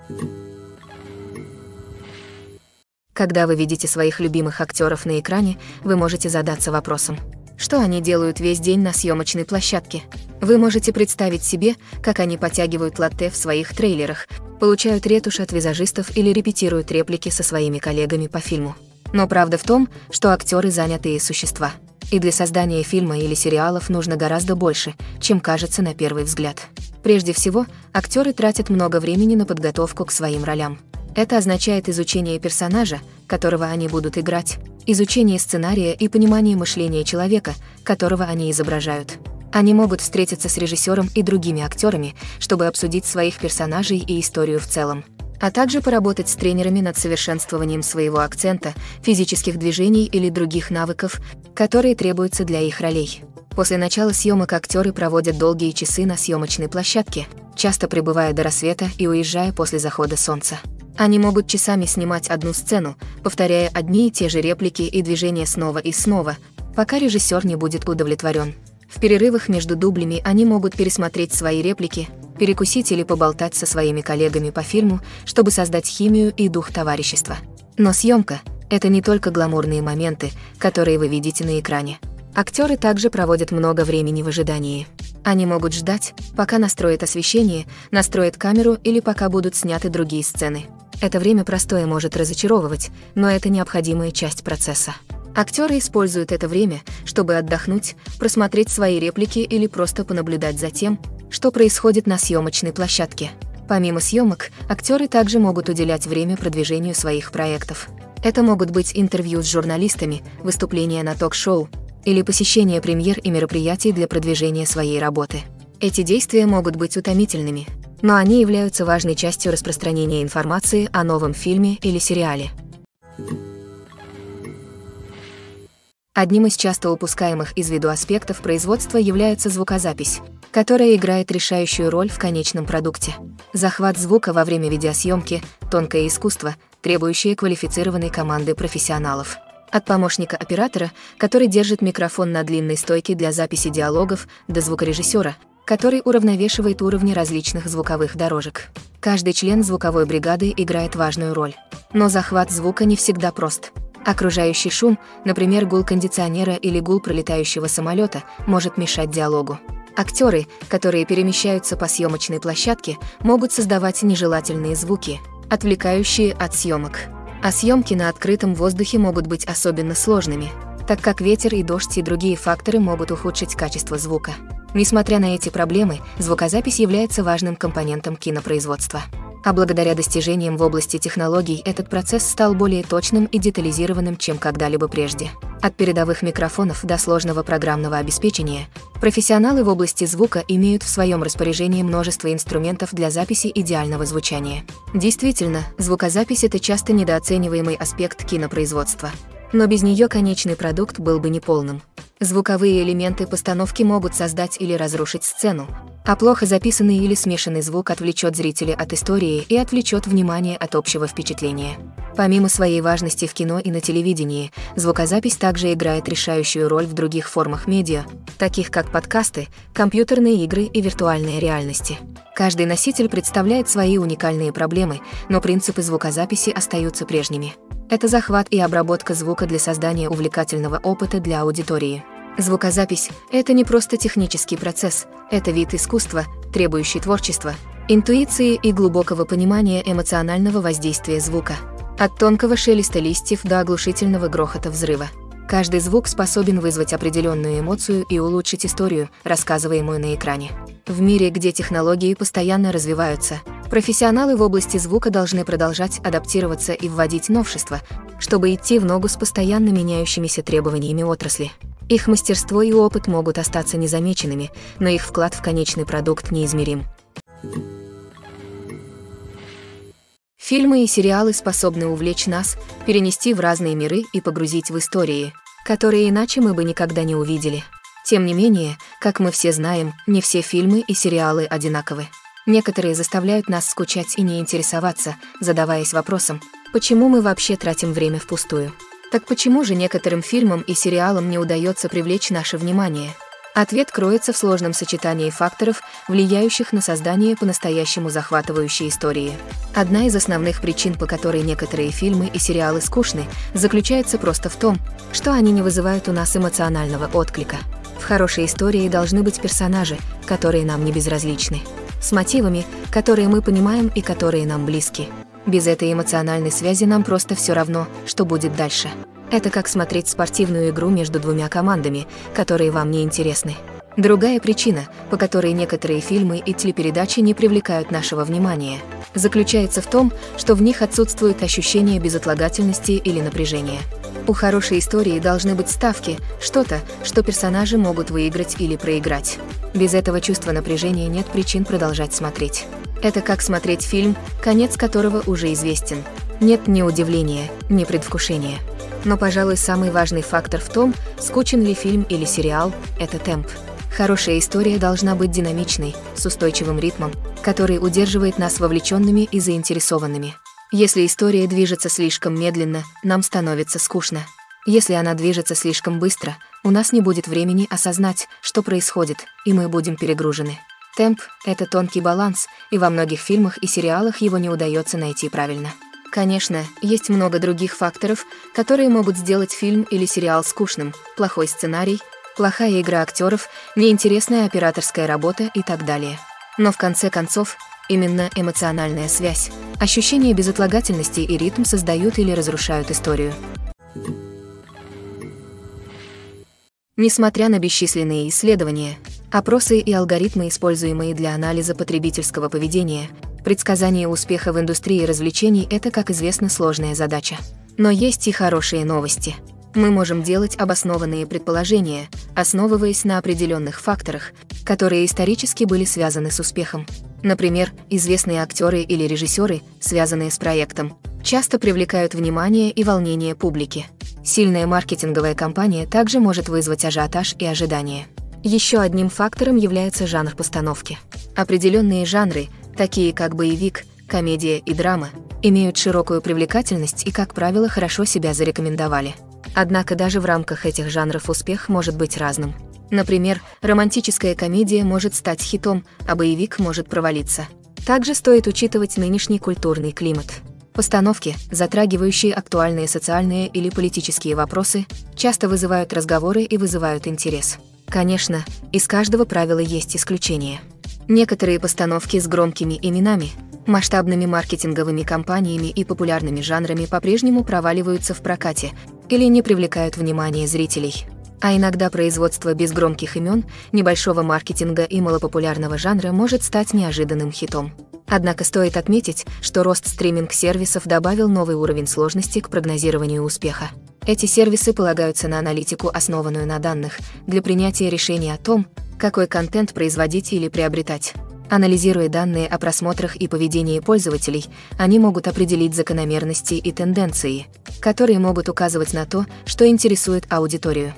Когда вы видите своих любимых актеров на экране, вы можете задаться вопросом: что они делают весь день на съемочной площадке? Вы можете представить себе, как они подтягивают латте в своих трейлерах, получают ретушь от визажистов или репетируют реплики со своими коллегами по фильму. Но правда в том, что актеры занятые существа. И для создания фильма или сериалов нужно гораздо больше, чем кажется на первый взгляд. Прежде всего, актеры тратят много времени на подготовку к своим ролям. Это означает изучение персонажа, которого они будут играть, изучение сценария и понимание мышления человека, которого они изображают. Они могут встретиться с режиссером и другими актерами, чтобы обсудить своих персонажей и историю в целом, а также поработать с тренерами над совершенствованием своего акцента, физических движений или других навыков, которые требуются для их ролей. После начала съемок актеры проводят долгие часы на съемочной площадке, часто пребывая до рассвета и уезжая после захода солнца. Они могут часами снимать одну сцену, повторяя одни и те же реплики и движения снова и снова, пока режиссер не будет удовлетворен. В перерывах между дублями они могут пересмотреть свои реплики, перекусить или поболтать со своими коллегами по фильму, чтобы создать химию и дух товарищества. Но съемка – это не только гламурные моменты, которые вы видите на экране. Актеры также проводят много времени в ожидании. Они могут ждать, пока настроят освещение, настроят камеру или пока будут сняты другие сцены. Это время простое может разочаровывать, но это необходимая часть процесса. Актеры используют это время, чтобы отдохнуть, просмотреть свои реплики или просто понаблюдать за тем, что происходит на съемочной площадке. Помимо съемок, актеры также могут уделять время продвижению своих проектов. Это могут быть интервью с журналистами, выступления на ток-шоу или посещение премьер и мероприятий для продвижения своей работы. Эти действия могут быть утомительными, но они являются важной частью распространения информации о новом фильме или сериале. Одним из часто упускаемых из виду аспектов производства является звукозапись, которая играет решающую роль в конечном продукте. Захват звука во время видеосъемки – тонкое искусство, требующее квалифицированной команды профессионалов. От помощника оператора, который держит микрофон на длинной стойке для записи диалогов, до звукорежиссера, который уравновешивает уровни различных звуковых дорожек. Каждый член звуковой бригады играет важную роль. Но захват звука не всегда прост. Окружающий шум, например, гул кондиционера или гул пролетающего самолета, может мешать диалогу. Актеры, которые перемещаются по съемочной площадке, могут создавать нежелательные звуки, отвлекающие от съемок. А съемки на открытом воздухе могут быть особенно сложными, так как ветер и дождь и другие факторы могут ухудшить качество звука. Несмотря на эти проблемы, звукозапись является важным компонентом кинопроизводства. А благодаря достижениям в области технологий этот процесс стал более точным и детализированным, чем когда-либо прежде. От передовых микрофонов до сложного программного обеспечения, профессионалы в области звука имеют в своем распоряжении множество инструментов для записи идеального звучания. Действительно, звукозапись – это часто недооцениваемый аспект кинопроизводства. Но без нее конечный продукт был бы неполным. Звуковые элементы постановки могут создать или разрушить сцену, а плохо записанный или смешанный звук отвлечет зрителя от истории и отвлечет внимание от общего впечатления. Помимо своей важности в кино и на телевидении, звукозапись также играет решающую роль в других формах медиа, таких как подкасты, компьютерные игры и виртуальные реальности. Каждый носитель представляет свои уникальные проблемы, но принципы звукозаписи остаются прежними. Это захват и обработка звука для создания увлекательного опыта для аудитории. Звукозапись – это не просто технический процесс, это вид искусства, требующий творчества, интуиции и глубокого понимания эмоционального воздействия звука. От тонкого шелеста листьев до оглушительного грохота взрыва. Каждый звук способен вызвать определенную эмоцию и улучшить историю, рассказываемую на экране. В мире, где технологии постоянно развиваются, профессионалы в области звука должны продолжать адаптироваться и вводить новшества, чтобы идти в ногу с постоянно меняющимися требованиями отрасли. Их мастерство и опыт могут остаться незамеченными, но их вклад в конечный продукт неизмерим. Фильмы и сериалы способны увлечь нас, перенести в разные миры и погрузить в истории, которые иначе мы бы никогда не увидели. Тем не менее, как мы все знаем, не все фильмы и сериалы одинаковы. Некоторые заставляют нас скучать и не интересоваться, задаваясь вопросом, почему мы вообще тратим время впустую? Так почему же некоторым фильмам и сериалам не удается привлечь наше внимание? Ответ кроется в сложном сочетании факторов, влияющих на создание по-настоящему захватывающей истории. Одна из основных причин, по которой некоторые фильмы и сериалы скучны, заключается просто в том, что они не вызывают у нас эмоционального отклика. В хорошей истории должны быть персонажи, которые нам не безразличны, с мотивами, которые мы понимаем и которые нам близки. Без этой эмоциональной связи нам просто все равно, что будет дальше. Это как смотреть спортивную игру между двумя командами, которые вам не интересны. Другая причина, по которой некоторые фильмы и телепередачи не привлекают нашего внимания, заключается в том, что в них отсутствует ощущение безотлагательности или напряжения. У хорошей истории должны быть ставки, что-то, что персонажи могут выиграть или проиграть. Без этого чувства напряжения нет причин продолжать смотреть. Это как смотреть фильм, конец которого уже известен. Нет ни удивления, ни предвкушения. Но, пожалуй, самый важный фактор в том, скучен ли фильм или сериал, это темп. Хорошая история должна быть динамичной, с устойчивым ритмом, который удерживает нас вовлеченными и заинтересованными. Если история движется слишком медленно, нам становится скучно. Если она движется слишком быстро, у нас не будет времени осознать, что происходит, и мы будем перегружены. Темп — это тонкий баланс, и во многих фильмах и сериалах его не удается найти правильно. Конечно, есть много других факторов, которые могут сделать фильм или сериал скучным: плохой сценарий, плохая игра актеров, неинтересная операторская работа и так далее. Но в конце концов, именно эмоциональная связь, ощущение безотлагательности и ритм создают или разрушают историю. Несмотря на бесчисленные исследования, опросы и алгоритмы, используемые для анализа потребительского поведения, предсказание успеха в индустрии развлечений – это, как известно, сложная задача. Но есть и хорошие новости. Мы можем делать обоснованные предположения, основываясь на определенных факторах, которые исторически были связаны с успехом. Например, известные актеры или режиссеры, связанные с проектом, часто привлекают внимание и волнение публики. Сильная маркетинговая кампания также может вызвать ажиотаж и ожидания. Еще одним фактором является жанр постановки. Определенные жанры, такие как боевик, комедия и драма, имеют широкую привлекательность и, как правило, хорошо себя зарекомендовали. Однако даже в рамках этих жанров успех может быть разным. Например, романтическая комедия может стать хитом, а боевик может провалиться. Также стоит учитывать нынешний культурный климат. Постановки, затрагивающие актуальные социальные или политические вопросы, часто вызывают разговоры и вызывают интерес. Конечно, из каждого правила есть исключения. Некоторые постановки с громкими именами, масштабными маркетинговыми кампаниями и популярными жанрами по-прежнему проваливаются в прокате или не привлекают внимания зрителей. А иногда производство без громких имен, небольшого маркетинга и малопопулярного жанра может стать неожиданным хитом. Однако стоит отметить, что рост стриминг-сервисов добавил новый уровень сложности к прогнозированию успеха. Эти сервисы полагаются на аналитику, основанную на данных, для принятия решения о том, какой контент производить или приобретать. Анализируя данные о просмотрах и поведении пользователей, они могут определить закономерности и тенденции, которые могут указывать на то, что интересует аудиторию.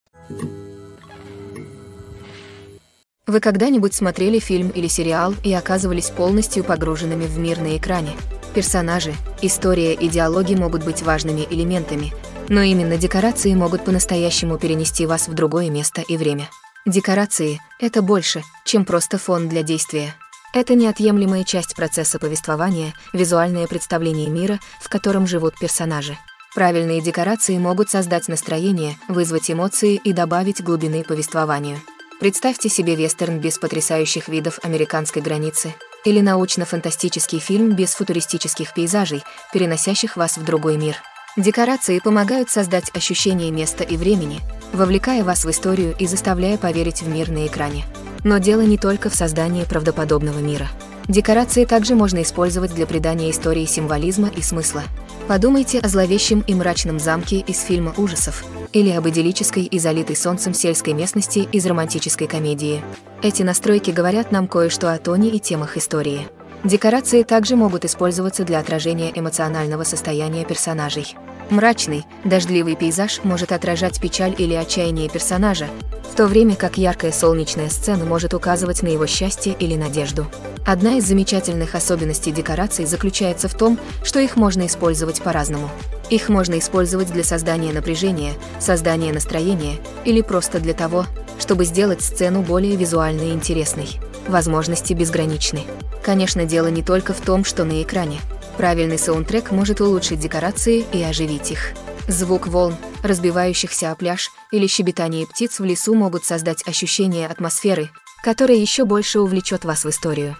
Вы когда-нибудь смотрели фильм или сериал и оказывались полностью погруженными в мир на экране? Персонажи, история и диалоги могут быть важными элементами, но именно декорации могут по-настоящему перенести вас в другое место и время. Декорации — это больше, чем просто фон для действия. Это неотъемлемая часть процесса повествования, визуальное представление мира, в котором живут персонажи. Правильные декорации могут создать настроение, вызвать эмоции и добавить глубины повествованию. Представьте себе вестерн без потрясающих видов американской границы или научно-фантастический фильм без футуристических пейзажей, переносящих вас в другой мир. Декорации помогают создать ощущение места и времени, вовлекая вас в историю и заставляя поверить в мир на экране. Но дело не только в создании правдоподобного мира. Декорации также можно использовать для придания истории символизма и смысла. Подумайте о зловещем и мрачном замке из фильма ужасов или об идиллической и залитой солнцем сельской местности из романтической комедии. Эти настройки говорят нам кое-что о тоне и темах истории. Декорации также могут использоваться для отражения эмоционального состояния персонажей. Мрачный, дождливый пейзаж может отражать печаль или отчаяние персонажа, в то время как яркая солнечная сцена может указывать на его счастье или надежду. Одна из замечательных особенностей декораций заключается в том, что их можно использовать по-разному. Их можно использовать для создания напряжения, создания настроения или просто для того, чтобы сделать сцену более визуально интересной. Возможности безграничны. Конечно, дело не только в том, что на экране. Правильный саундтрек может улучшить декорации и оживить их. Звук волн, разбивающихся о пляж, или щебетание птиц в лесу могут создать ощущение атмосферы, которая еще больше увлечет вас в историю.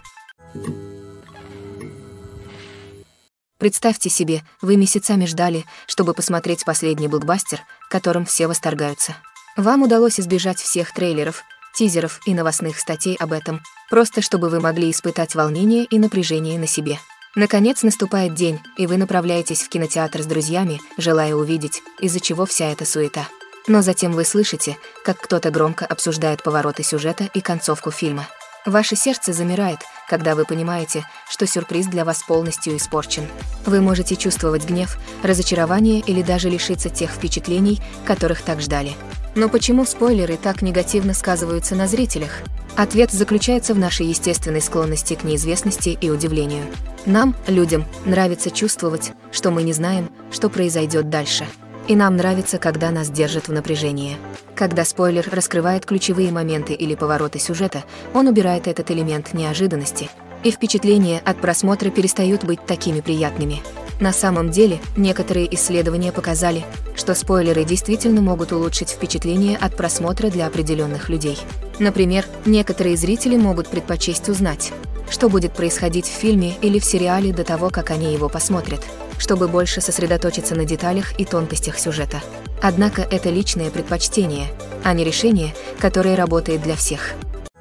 Представьте себе, вы месяцами ждали, чтобы посмотреть последний блокбастер, которым все восторгаются. Вам удалось избежать всех трейлеров, тизеров и новостных статей об этом, просто чтобы вы могли испытать волнение и напряжение на себе. Наконец наступает день, и вы направляетесь в кинотеатр с друзьями, желая увидеть, из-за чего вся эта суета. Но затем вы слышите, как кто-то громко обсуждает повороты сюжета и концовку фильма. Ваше сердце замирает, когда вы понимаете, что сюрприз для вас полностью испорчен. Вы можете чувствовать гнев, разочарование или даже лишиться тех впечатлений, которых так ждали. Но почему спойлеры так негативно сказываются на зрителях? Ответ заключается в нашей естественной склонности к неизвестности и удивлению. Нам, людям, нравится чувствовать, что мы не знаем, что произойдет дальше. И нам нравится, когда нас держат в напряжении. Когда спойлер раскрывает ключевые моменты или повороты сюжета, он убирает этот элемент неожиданности, и впечатления от просмотра перестают быть такими приятными. На самом деле, некоторые исследования показали, что спойлеры действительно могут улучшить впечатление от просмотра для определенных людей. Например, некоторые зрители могут предпочесть узнать, что будет происходить в фильме или в сериале до того, как они его посмотрят, чтобы больше сосредоточиться на деталях и тонкостях сюжета. Однако это личное предпочтение, а не решение, которое работает для всех.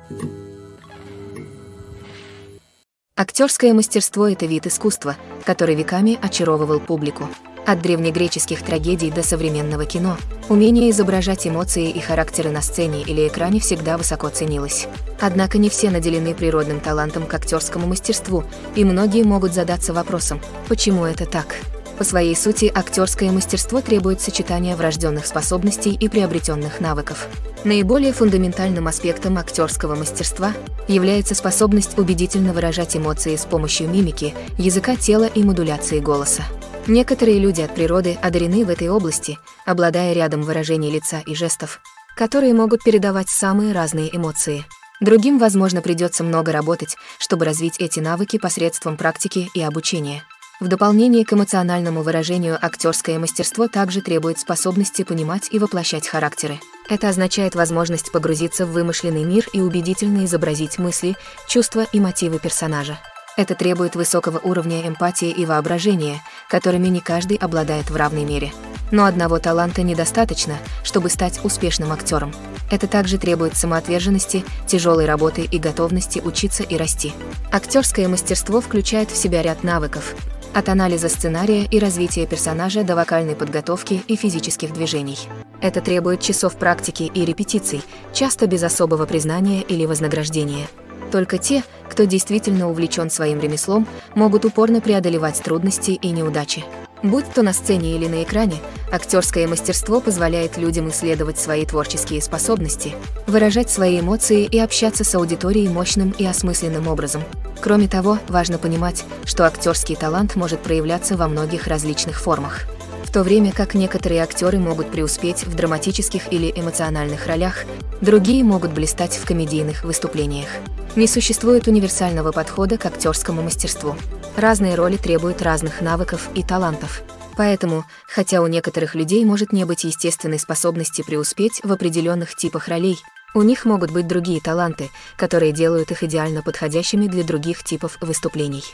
Актерское мастерство – это вид искусства, который веками очаровывал публику. От древнегреческих трагедий до современного кино, умение изображать эмоции и характеры на сцене или экране всегда высоко ценилось. Однако не все наделены природным талантом к актерскому мастерству, и многие могут задаться вопросом, почему это так? По своей сути, актерское мастерство требует сочетания врожденных способностей и приобретенных навыков. Наиболее фундаментальным аспектом актерского мастерства является способность убедительно выражать эмоции с помощью мимики, языка тела и модуляции голоса. Некоторые люди от природы одарены в этой области, обладая рядом выражений лица и жестов, которые могут передавать самые разные эмоции. Другим, возможно, придется много работать, чтобы развить эти навыки посредством практики и обучения. В дополнение к эмоциональному выражению актерское мастерство также требует способности понимать и воплощать характеры. Это означает возможность погрузиться в вымышленный мир и убедительно изобразить мысли, чувства и мотивы персонажа. Это требует высокого уровня эмпатии и воображения, которыми не каждый обладает в равной мере. Но одного таланта недостаточно, чтобы стать успешным актером. Это также требует самоотверженности, тяжелой работы и готовности учиться и расти. Актерское мастерство включает в себя ряд навыков, от анализа сценария и развития персонажа до вокальной подготовки и физических движений. Это требует часов практики и репетиций, часто без особого признания или вознаграждения. Только те, кто действительно увлечен своим ремеслом, могут упорно преодолевать трудности и неудачи. Будь то на сцене или на экране, актерское мастерство позволяет людям исследовать свои творческие способности, выражать свои эмоции и общаться с аудиторией мощным и осмысленным образом. Кроме того, важно понимать, что актерский талант может проявляться во многих различных формах. В то время как некоторые актеры могут преуспеть в драматических или эмоциональных ролях, другие могут блистать в комедийных выступлениях. Не существует универсального подхода к актерскому мастерству. Разные роли требуют разных навыков и талантов. Поэтому, хотя у некоторых людей может не быть естественной способности преуспеть в определенных типах ролей, у них могут быть другие таланты, которые делают их идеально подходящими для других типов выступлений.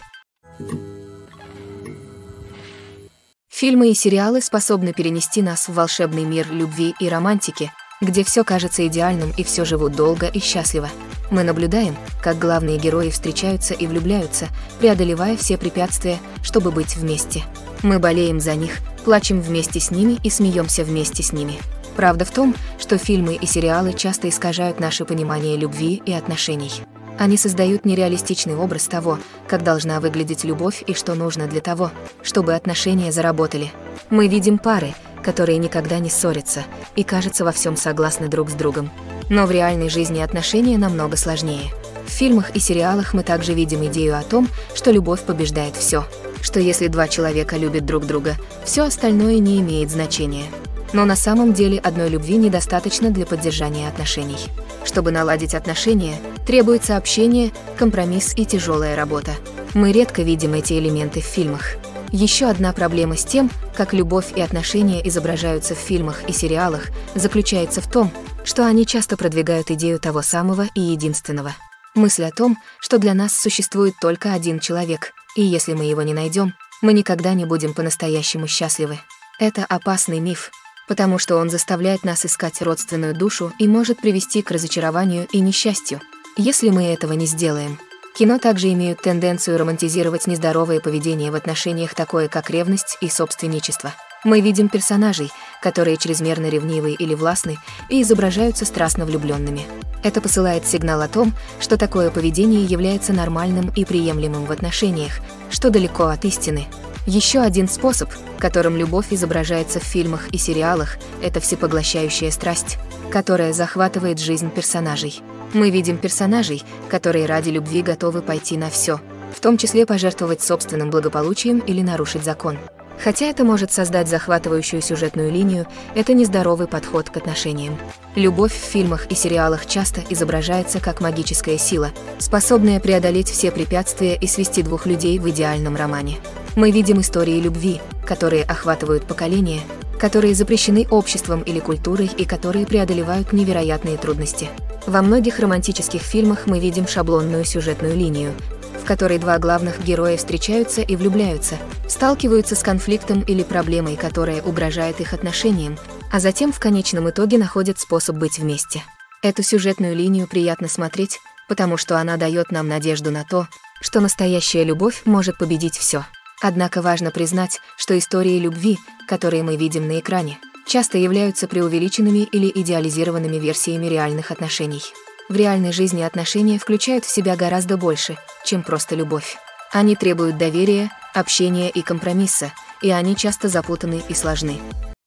Фильмы и сериалы способны перенести нас в волшебный мир любви и романтики, где все кажется идеальным и все живут долго и счастливо. Мы наблюдаем, как главные герои встречаются и влюбляются, преодолевая все препятствия, чтобы быть вместе. Мы болеем за них, плачем вместе с ними и смеемся вместе с ними. Правда в том, что фильмы и сериалы часто искажают наше понимание любви и отношений. Они создают нереалистичный образ того, как должна выглядеть любовь и что нужно для того, чтобы отношения заработали. Мы видим пары, которые никогда не ссорятся и, кажется, во всем согласны друг с другом. Но в реальной жизни отношения намного сложнее. В фильмах и сериалах мы также видим идею о том, что любовь побеждает все, что если два человека любят друг друга, все остальное не имеет значения. Но на самом деле одной любви недостаточно для поддержания отношений. Чтобы наладить отношения, требуется общение, компромисс и тяжелая работа. Мы редко видим эти элементы в фильмах. Еще одна проблема с тем, как любовь и отношения изображаются в фильмах и сериалах, заключается в том, что они часто продвигают идею того самого и единственного. Мысль о том, что для нас существует только один человек, и если мы его не найдем, мы никогда не будем по-настоящему счастливы. Это опасный миф, потому что он заставляет нас искать родственную душу и может привести к разочарованию и несчастью, если мы этого не сделаем. Кино также имеют тенденцию романтизировать нездоровое поведение в отношениях, такое как ревность и собственничество. Мы видим персонажей, которые чрезмерно ревнивы или властны и изображаются страстно влюбленными. Это посылает сигнал о том, что такое поведение является нормальным и приемлемым в отношениях, что далеко от истины. Еще один способ, которым любовь изображается в фильмах и сериалах, это всепоглощающая страсть, которая захватывает жизнь персонажей. Мы видим персонажей, которые ради любви готовы пойти на все, в том числе пожертвовать собственным благополучием или нарушить закон. Хотя это может создать захватывающую сюжетную линию, это нездоровый подход к отношениям. Любовь в фильмах и сериалах часто изображается как магическая сила, способная преодолеть все препятствия и свести двух людей в идеальном романе. Мы видим истории любви, которые охватывают поколения, которые запрещены обществом или культурой и которые преодолевают невероятные трудности. Во многих романтических фильмах мы видим шаблонную сюжетную линию, в которой два главных героя встречаются и влюбляются, сталкиваются с конфликтом или проблемой, которая угрожает их отношениям, а затем в конечном итоге находят способ быть вместе. Эту сюжетную линию приятно смотреть, потому что она дает нам надежду на то, что настоящая любовь может победить все. Однако важно признать, что истории любви, которые мы видим на экране, часто являются преувеличенными или идеализированными версиями реальных отношений. В реальной жизни отношения включают в себя гораздо больше, чем просто любовь. Они требуют доверия, общения и компромисса, и они часто запутаны и сложны.